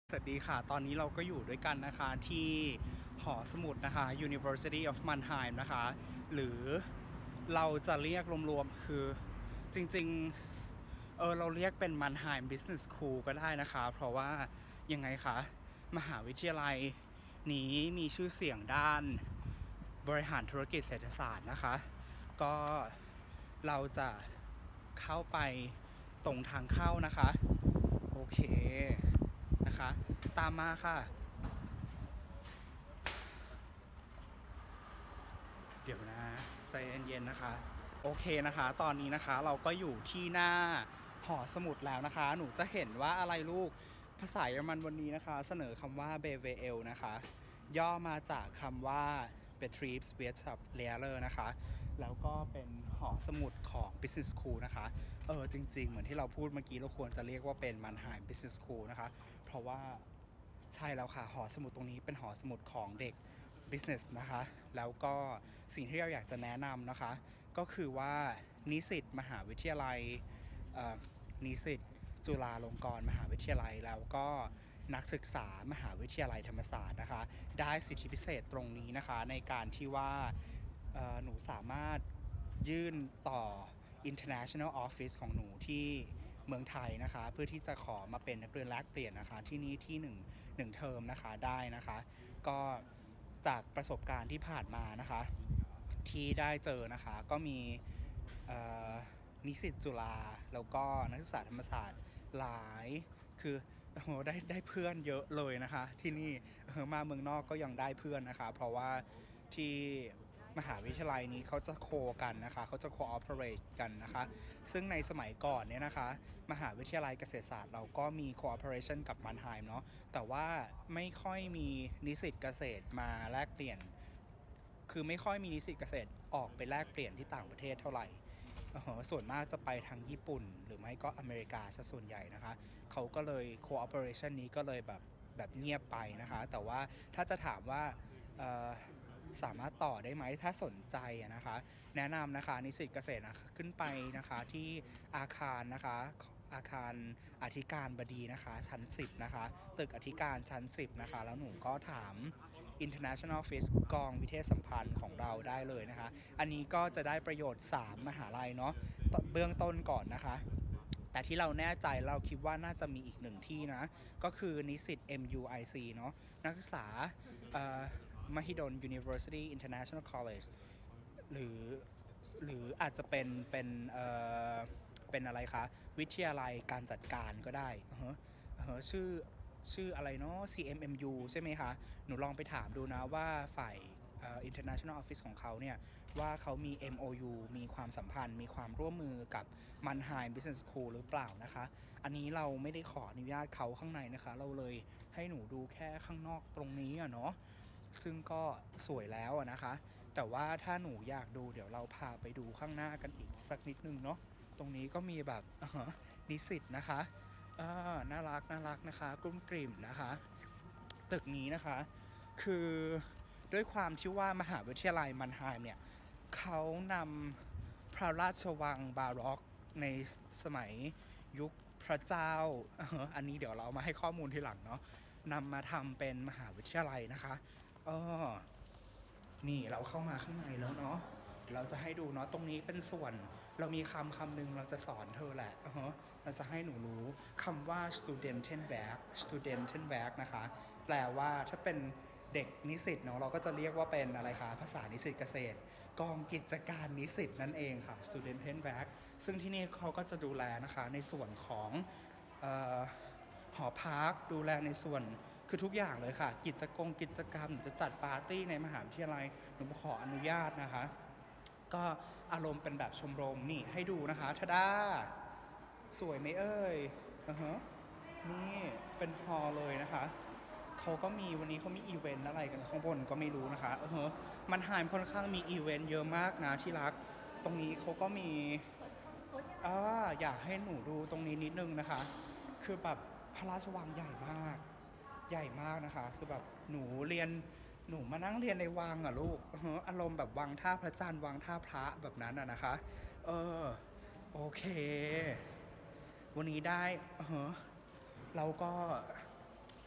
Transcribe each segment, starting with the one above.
สวัสดีค่ะตอนนี้เราก็อยู่ด้วยกันนะคะที่หอสมุดนะคะ University of Mannheim นะคะหรือเราจะเรียกรวมๆคือจริงๆเราเรียกเป็น Mannheim Business School ก็ได้นะคะเพราะว่ายังไงคะมหาวิทยาลัยนี้มีชื่อเสียงด้านบริหารธุรกิจเศรษฐศาสตร์นะคะก็เราจะเข้าไปตรงทางเข้านะคะโอเคนะคะตามมาค่ะเดี๋ยวนะใจเย็นๆนะคะโอเคนะคะตอนนี้นะคะเราก็อยู่ที่หน้าหอสมุดแล้วนะคะหนูจะเห็นว่าอะไรลูกภาษาเยอรมันวันนี้นะคะเสนอคำว่า BWL นะคะย่อมาจากคำว่า Betriebswirtschaftslehre นะคะแล้วก็เป็นหอสมุดของ Business School นะคะจริงๆเหมือนที่เราพูดเมื่อกี้เราควรจะเรียกว่าเป็น Mannheim Business School นะคะเพราะว่าใช่แล้วค่ะหอสมุดตรงนี้เป็นหอสมุดของเด็ก business นะคะแล้วก็สิ่งที่เราอยากจะแนะนำนะคะก็คือว่านิสิตมหาวิทยาลัยนิสิตจุฬาลงกรณ์มหาวิทยาลัยแล้วก็นักศึกษามหาวิทยาลัยธรรมศาสตร์นะคะได้สิทธิพิเศษตรงนี้นะคะในการที่ว่าหนูสามารถยื่นต่อ international office ของหนูที่เมืองไทยนะคะเพื่อที่จะขอมาเป็นนักเรียนแลกเปลี่ยนนะคะที่นี่ที่1เทอมนะคะได้นะคะก็จากประสบการณ์ที่ผ่านมานะคะที่ได้เจอนะคะก็มีนิสิตจุฬาแล้วก็นักศึกษาธรรมศาสตร์หลายคือได้เพื่อนเยอะเลยนะคะที่นี่มาเมืองนอกก็ยังได้เพื่อนนะคะเพราะว่าที่มหาวิทยาลัยนี้เขาจะโคกันนะคะเขาจะ cooperate กันนะคะซึ่งในสมัยก่อนเนี่ยนะคะมหาวิทยาลัยเกษตรศาสตร์เราก็มี cooperation กับมันไฮม์เนาะแต่ว่าไม่ค่อยมีนิสิตเกษตรมาแลกเปลี่ยนคือไม่ค่อยมีนิสิตเกษตรออกไปแลกเปลี่ยนที่ต่างประเทศเท่าไหร่ส่วนมากจะไปทางญี่ปุ่นหรือไม่ก็อเมริกาซะส่วนใหญ่นะคะเขาก็เลย cooperation นี้ก็เลยแบบเงียบไปนะคะแต่ว่าถ้าจะถามว่าสามารถต่อได้ไหมถ้าสนใจนะคะแนะนำนะคะนิสิตเกษตรนะคะขึ้นไปนะคะที่อาคารนะคะอาคารอธิการบดีนะคะชั้น10นะคะตึกอธิการชั้น10นะคะแล้วหนูก็ถาม International Office กองวิเทศสัมพันธ์ของเราได้เลยนะคะอันนี้ก็จะได้ประโยชน์3มหาลัยเนาะเบื้องต้นก่อนนะคะแต่ที่เราแน่ใจเราคิดว่าน่าจะมีอีก1ที่นะก็คือนิสิต MUIC เนาะนักศึกษามหิดล University International College หรืออาจจะเป็นอะไรคะวิทยาลัยการจัดการก็ได้ชื่ออะไรเนาะ CMMU ใช่ไหมคะหนูลองไปถามดูนะว่าฝ่ายInternational Office ของเขาเนี่ยว่าเขามี MOU มีความสัมพันธ์มีความร่วมมือกับ Mannheim Business School หรือเปล่านะคะอันนี้เราไม่ได้ขออนุญาตเขาข้างในนะคะเราเลยให้หนูดูแค่ข้างนอกตรงนี้เนาะซึ่งก็สวยแล้วนะคะแต่ว่าถ้าหนูอยากดูเดี๋ยวเราพาไปดูข้างหน้ากันอีกสักนิดนึงเนาะตรงนี้ก็มีแบบนิสิตนะคะน่ารักนะคะกลุ้มกลิ่มนะคะตึกนี้นะคะคือด้วยความที่ว่ามหาวิทยาลัยมันไฮม์เนี่ยเขานำพระราชวังบาร็อกในสมัยยุคพระเจ้าอันนี้เดี๋ยวเรามาให้ข้อมูลทีหลังเนาะนำมาทำเป็นมหาวิทยาลัยนะคะนี่เราเข้ามาข้างในแล้วเนาะเราจะให้ดูเนาะตรงนี้เป็นส่วนเรามีคำหนึ่งเราจะสอนเธอแหละเราจะให้หนูรู้คำว่า Studentenwerk นะคะแปลว่าถ้าเป็นเด็กนิสิตเนาะเราก็จะเรียกว่าเป็นอะไรคะภาษานิสิตเกษตรกองกิจการนิสิตนั่นเองค่ะ Studentenwerk ซึ่งที่นี่เขาก็จะดูแลนะคะในส่วนของหอพักดูแลในส่วนคือทุกอย่างเลยค่ะกิจกรรมจะจัดปาร์ตี้ในมหาวิทยาลัยหนูขออนุญาตนะคะก็อารมณ์เป็นแบบชมรมนี่ให้ดูนะคะทาดาสวยไหมเอ่ยนี่เป็นฮอลเลยนะคะเขาก็มีวันนี้เขามีอีเวนต์อะไรกันข้างบนก็ไม่รู้นะคะมันหายค่อนข้างมีอีเวนต์เยอะมากนะที่รักตรงนี้เขาก็มีอยากให้หนูดูตรงนี้นิดนึงนะคะคือแบบพระราชวังใหญ่มากนะคะคือแบบหนูมานั่งเรียนในวังอ่ะลูกอารมณ์แบบวังท่าพระจันทร์วังท่าพระแบบนั้นอ่ะนะคะโอเควันนี้ได้เราก็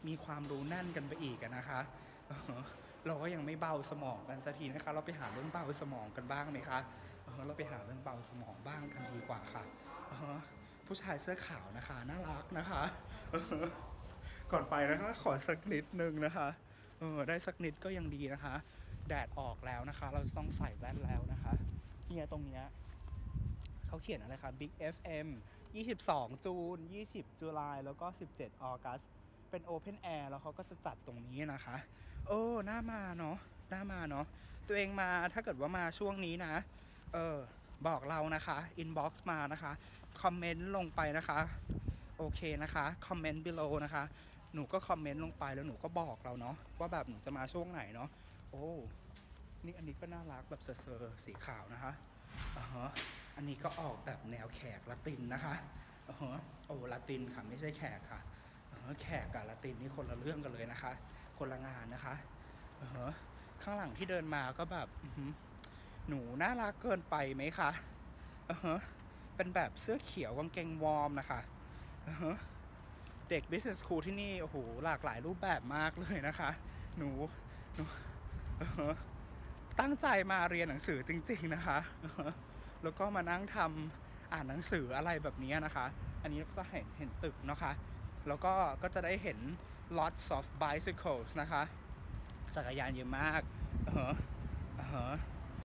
มีความรู้แน่นกันไปอีกนะคะเราก็ยังไม่เบาสมองกันสักทีนะคะเราไปหาเรื่องเบาสมองกันบ้างไหมคะเราไปหาเรื่องเบาสมองบ้างกันดีกว่าค่ะผู้ชายเสื้อขาวนะคะน่ารักนะคะก่อนไปนะคะขอสักนิดนึงนะคะได้สักนิดก็ยังดีนะคะแดดออกแล้วนะคะเราจะต้องใส่แว่นแล้วนะคะเนี่ยตรงเนี้ยเขาเขียนอะไรคะ Big FM 22 จูน 20 จุลายแล้วก็ 17 ออกัสเป็น Open Air แล้วเขาก็จะจัดตรงนี้นะคะน่ามาเนาะน่ามาเนาะตัวเองมาถ้าเกิดว่ามาช่วงนี้นะบอกเรานะคะ inbox มานะคะคอมเมนต์ลงไปนะคะโอเคนะคะคอมเมนต์ below นะคะหนูก็คอมเมนต์ลงไปแล้วหนูก็บอกเราเนาะว่าแบบหนูจะมาช่วงไหนเนาะนี่อันนี้ก็น่ารักแบบเซอร์สีขาวนะคะอันนี้ก็ออกแบบแนวแขกละตินนะคะละตินค่ะไม่ใช่แขกค่ะแขกกับละตินนี่คนละเรื่องกันเลยนะคะคนละงานนะคะข้างหลังที่เดินมาก็แบบหนูน่ารักเกินไปไหมคะเป็นแบบเสื้อเขียวกางเกงวอร์มนะคะเด็ก Business School ที่นี่โอ้โหหลากหลายรูปแบบมากเลยนะคะหนูตั้งใจมาเรียนหนังสือจริงๆนะคะแล้วก็มานั่งอ่านหนังสืออะไรแบบนี้นะคะอันนี้ก็เห็นตึกนะคะแล้วก็จะได้เห็น lots of bicycles นะคะจักรยานเยอะมาก